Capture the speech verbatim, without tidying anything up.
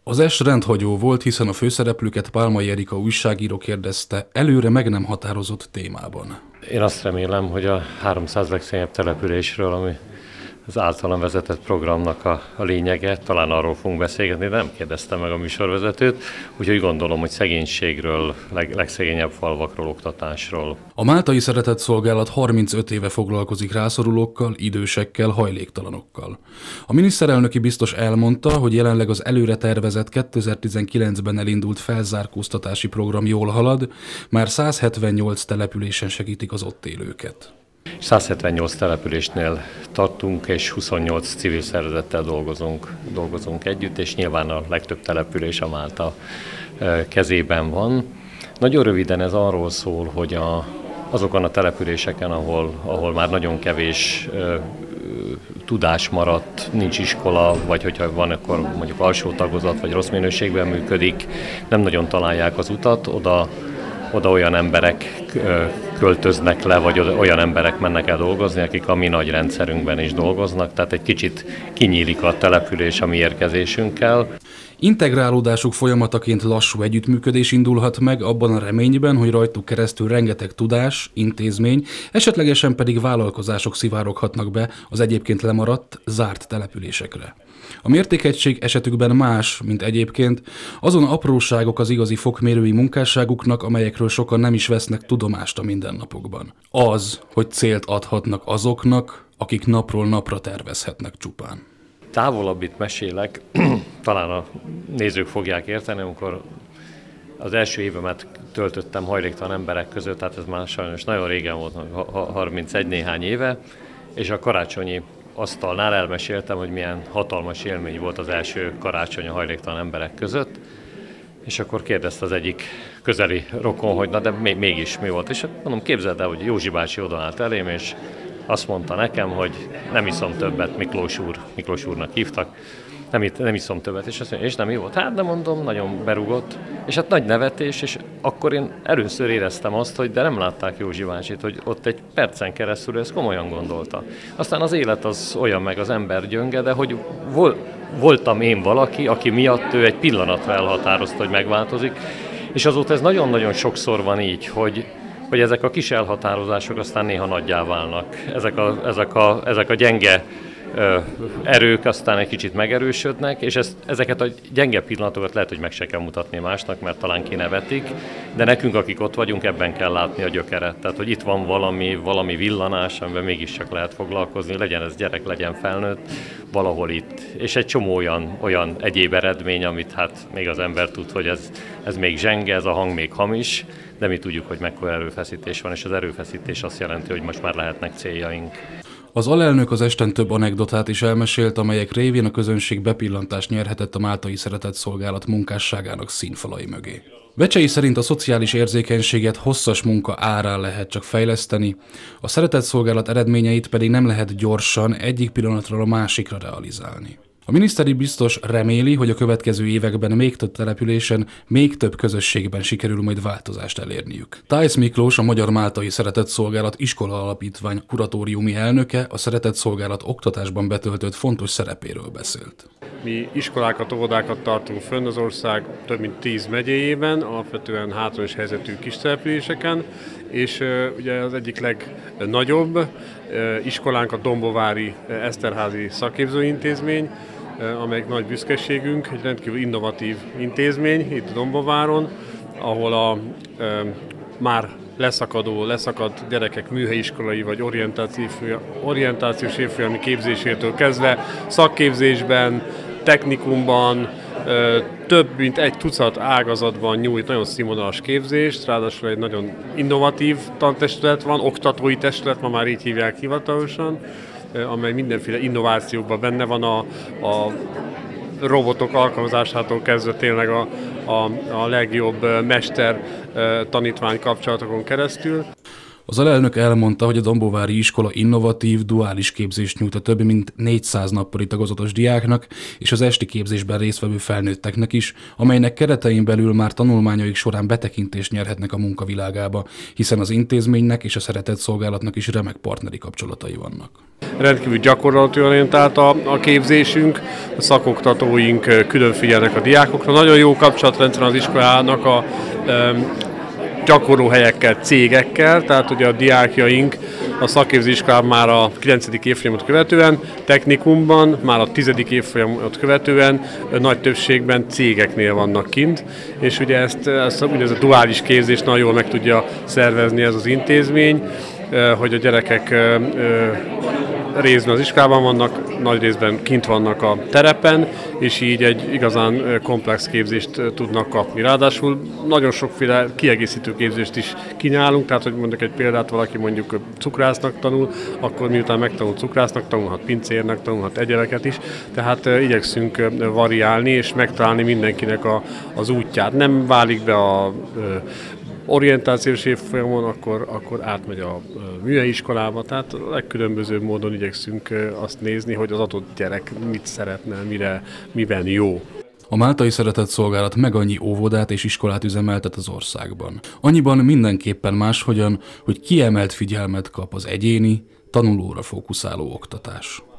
Az es rendhagyó volt, hiszen a főszereplőket Pálmai Erika újságíró kérdezte előre meg nem határozott témában. Én azt remélem, hogy a háromszáz legszegényebb településről, ami az általam vezetett programnak a, a lényege, talán arról fogunk beszélgetni, de nem kérdeztem meg a műsorvezetőt, úgyhogy gondolom, hogy szegénységről, leg, legszegényebb falvakról, oktatásról. A Máltai Szeretett Szolgálat harmincöt éve foglalkozik rászorulókkal, idősekkel, hajléktalanokkal. A miniszterelnöki biztos elmondta, hogy jelenleg az előre tervezett kétezer-tizenkilencben elindult felzárkóztatási program jól halad, már száz hetvennyolc településen segítik az ott élőket. száz hetvennyolc településnél tartunk, és huszonnyolc civil szervezettel dolgozunk, dolgozunk együtt, és nyilván a legtöbb település a Málta kezében van. Nagyon röviden ez arról szól, hogy a, azokon a településeken, ahol, ahol már nagyon kevés ö, tudás maradt, nincs iskola, vagy hogyha van, akkor mondjuk alsó tagozat, vagy rossz minőségben működik, nem nagyon találják az utat, oda Oda olyan emberek költöznek le, vagy olyan emberek mennek el dolgozni, akik a mi nagy rendszerünkben is dolgoznak, tehát egy kicsit kinyílik a település a mi érkezésünkkel. Integrálódásuk folyamataként lassú együttműködés indulhat meg abban a reményben, hogy rajtuk keresztül rengeteg tudás, intézmény, esetlegesen pedig vállalkozások szivároghatnak be az egyébként lemaradt, zárt településekre. A mértékegység esetükben más, mint egyébként, azon apróságok az igazi fokmérői munkásságuknak, amelyekről sokan nem is vesznek tudomást a mindennapokban. Az, hogy célt adhatnak azoknak, akik napról napra tervezhetnek csupán. Távolabbit mesélek, talán a nézők fogják érteni, amikor az első évemet töltöttem hajléktalan emberek között, tehát ez már sajnos nagyon régen volt, harmincegy néhány éve, és a karácsonyi asztalnál elmeséltem, hogy milyen hatalmas élmény volt az első karácsony a hajléktalan emberek között, és akkor kérdezte az egyik közeli rokon, hogy na de mégis mi volt, és mondom, képzeld el, hogy Józsi bácsi odaállt elém, és azt mondta nekem, hogy nem iszom többet, Miklós úr, Miklós úrnak hívtak, nem, nem iszom többet, és azt mondja, és nem jó volt? Hát nem mondom, nagyon berúgott, és hát nagy nevetés, és akkor én először éreztem azt, hogy de nem látták Józsi bácsit, hogy ott egy percen keresztül ezt komolyan gondolta. Aztán az élet az olyan meg az ember gyönge, de hogy vol, voltam én valaki, aki miatt ő egy pillanatra elhatározta, hogy megváltozik, és azóta ez nagyon-nagyon sokszor van így, hogy hogy ezek a kis elhatározások aztán néha nagyjá válnak. Ezek a, ezek a, ezek a gyenge ö, erők aztán egy kicsit megerősödnek, és ezt, ezeket a gyenge pillanatokat lehet, hogy meg se kell mutatni másnak, mert talán kinevetik, de nekünk, akik ott vagyunk, ebben kell látni a gyökeret. Tehát, hogy itt van valami, valami villanás, amiben mégiscsak lehet foglalkozni, legyen ez gyerek, legyen felnőtt, valahol itt. És egy csomó olyan, olyan egyéb eredmény, amit hát még az ember tud, hogy ez, ez még zsenge, ez a hang még hamis, de mi tudjuk, hogy mekkora erőfeszítés van, és az erőfeszítés azt jelenti, hogy most már lehetnek céljaink. Az alelnök az esten több anekdotát is elmesélt, amelyek révén a közönség bepillantást nyerhetett a Máltai Szeretett Szolgálat munkásságának színfalai mögé. Vecsei szerint a szociális érzékenységet hosszas munka árán lehet csak fejleszteni, a Szeretett Szolgálat eredményeit pedig nem lehet gyorsan egyik pillanatról a másikra realizálni. A miniszteri biztos reméli, hogy a következő években még több településen, még több közösségben sikerül majd változást elérniük. Tájsz Miklós, a Magyar Máltai Szeretett Szolgálat Iskola Alapítvány kuratóriumi elnöke a Szeretett Szolgálat oktatásban betöltött fontos szerepéről beszélt. Mi iskolákat, óvodákat tartunk fönn az ország több mint tíz megyéjében, alapvetően hátrányos helyzetű kis településeken, és uh, ugye az egyik legnagyobb uh, iskolánk a Dombovári uh, Eszterházi szakképzőintézmény, uh, amelyik nagy büszkeségünk, egy rendkívül innovatív intézmény itt Dombováron, ahol a uh, már leszakadó, leszakadt gyerekek műhelyiskolai vagy orientációs évfolyami képzésétől kezdve szakképzésben, technikumban, több mint egy tucat ágazatban nyújt nagyon színvonalas képzést, ráadásul egy nagyon innovatív tantestület van, oktatói testület, ma már így hívják hivatalosan, amely mindenféle innovációkban benne van, a, a robotok alkalmazásától kezdve tényleg a, a, a legjobb mester-tanítvány kapcsolatokon keresztül. Az alelnök elmondta, hogy a Dombóvári iskola innovatív, duális képzést nyújt a több mint négyszáz nappali tagozatos diáknak és az esti képzésben résztvevő felnőtteknek is, amelynek keretein belül már tanulmányaik során betekintést nyerhetnek a munkavilágába, hiszen az intézménynek és a szeretett szolgálatnak is remek partneri kapcsolatai vannak. Rendkívül gyakorlati orientált a, a képzésünk, a szakoktatóink külön figyelnek a diákokra. Nagyon jó kapcsolatrendszer az iskolának a um, gyakorlóhelyekkel, cégekkel, tehát ugye a diákjaink a szakképző iskolában már a kilencedik évfolyamot követően, technikumban már a tizedik évfolyamot követően nagy többségben cégeknél vannak kint, és ugye ezt, ezt ugye ez a duális képzést nagyon jól meg tudja szervezni ez az intézmény, hogy a gyerekek részben az iskolában vannak, nagy részben kint vannak a terepen, és így egy igazán komplex képzést tudnak kapni. Ráadásul nagyon sokféle kiegészítő képzést is kínálunk, tehát hogy mondjuk egy példát, valaki mondjuk cukrásznak tanul, akkor miután megtanul cukrásznak, tanulhat pincérnek, tanulhat egyebeket is, tehát igyekszünk variálni és megtalálni mindenkinek a, az útját. Nem válik be a orientációs évfolyamon, akkor, akkor átmegy a műhelyi iskolába, tehát a legkülönbözőbb módon igyekszünk azt nézni, hogy az adott gyerek mit szeretne, mire, miben jó. A Máltai Szeretett Szolgálat meg annyi óvodát és iskolát üzemeltet az országban. Annyiban mindenképpen máshogyan, hogy kiemelt figyelmet kap az egyéni, tanulóra fókuszáló oktatás.